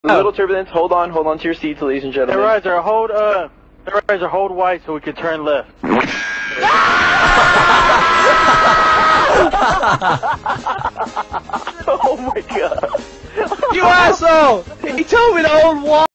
A little turbulence. Hold on to your seats, ladies and gentlemen. Riser, hold white so we can turn left. Oh my god. You asshole! He told me to hold white.